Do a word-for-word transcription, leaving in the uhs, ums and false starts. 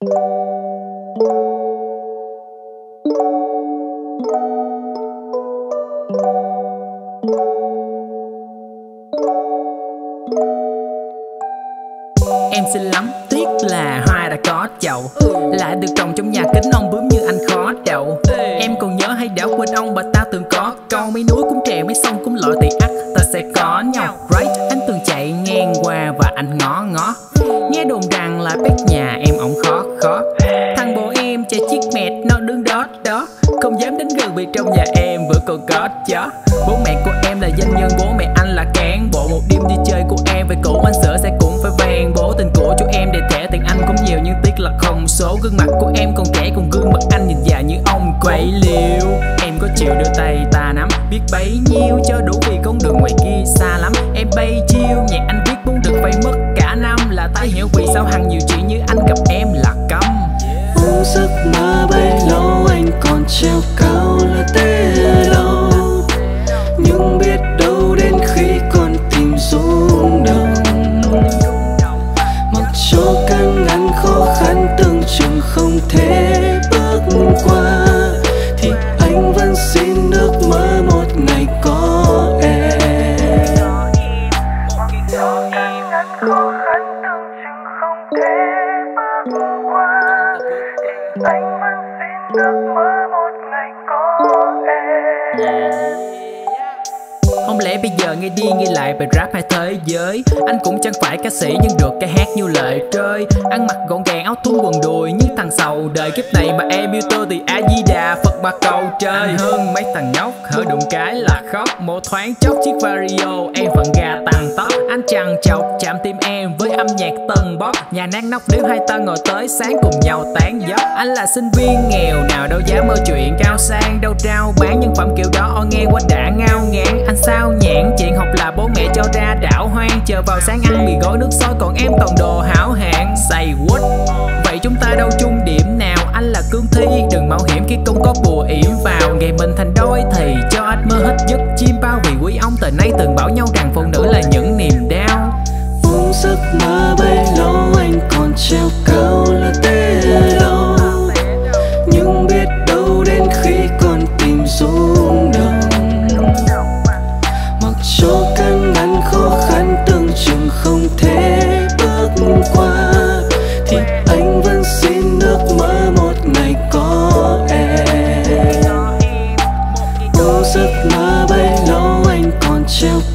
Em xinh lắm, tiếc là hoa đã có chậu, lại được trồng trong nhà kính ông bướm như anh khó đậu. Em còn nhớ hay đã quên ông bà ta từng có câu mấy núi cũng trèo mấy sông cũng lội thì ắt ta sẽ có nhau, right? Anh từng chạy ngang qua và anh ngó ngó, nghe đồn rằng là bếp nhà em ổng khó khó. Thằng bố em chạy chiếc mẹt nó đứng đó đó, không dám đến gần vì trong nhà em vừa còn có chó. Bố mẹ của em là doanh nhân, bố mẹ anh là cán bộ. Một đêm đi chơi của em về cũ anh sợ sẽ cũng phải vang. Bố tình của chú em để thẻ tiền anh cũng nhiều nhưng tiếc là không số. Gương mặt của em còn trẻ còn gương mặt anh nhìn già như ông quậy liều. Em có chịu đưa tay ta nắm biết bấy nhiêu cho đủ vì con đường ngoài kia xa lắm. Em bay chiêu nhạc anh viết muốn được phải mất cả năm là tái hiểu vì sao hàng nhiều chuyện như anh gặp em là câm. Ôm giấc mơ bấy lâu anh còn treo cao là tê lâu, nhưng biết đâu đến khi con tim rung động, mặc cho căn ngăn khó khăn tưởng chừng không thể bước qua, thì anh vẫn xin ước mơ một ngày có em. Cho căn ngăn khó khăn tưởng chừng không thể bước qua, anh vẫn xin ước mơ một ngày có em. Không lẽ bây giờ nghe đi nghe lại bài rap hay thế giới, anh cũng chẳng phải ca sĩ nhưng được ca hát như lời trời. Ăn mặc gọn gàng áo thun quần đùi như thằng sầu đời, kiếp này mà em yêu tôi thì A Di Đà Phật mà cầu trời. Anh hơn mấy thằng nhóc hở đụng cái là khóc, một thoáng chốc chiếc Vario em phần gà tăng tóc. Anh chằng chọc chạm tim em với âm nhạc tân bóc, nhà nát nóc nếu hai ta ngồi tới sáng cùng nhau tán dóc. Anh là sinh viên nghèo nào đâu dám mơ chuyện cao sang, đâu trao bán nhân phẩm kiểu đó o nghe quá đã ngao ngán. Anh sao nhãn chuyện học là bố mẹ cho ra đảo hoang, chờ vào sáng ăn mì gói nước sôi còn em toàn đồ hảo hạng. Say what? Vậy chúng ta đâu chung điểm nào? Anh là cương thi đừng mạo hiểm khi không có bùa yểm vào. Ngày mình thành đôi thì cho anh mơ hết giấc chim bao, vì quý ông từ nay từng bảo nhau rằng phụ nữ là những niềm đau. Ôm giấc mơ bấy lâu anh còn treo cao là tê lâu, nhưng biết đâu đến khi con tim rung động, mặc cho căn ngăn khó khăn tưởng chừng không thể bước qua, thì anh vẫn xin ước mơ một ngày có em. Ôm giấc mơ bấy lâu anh còn treo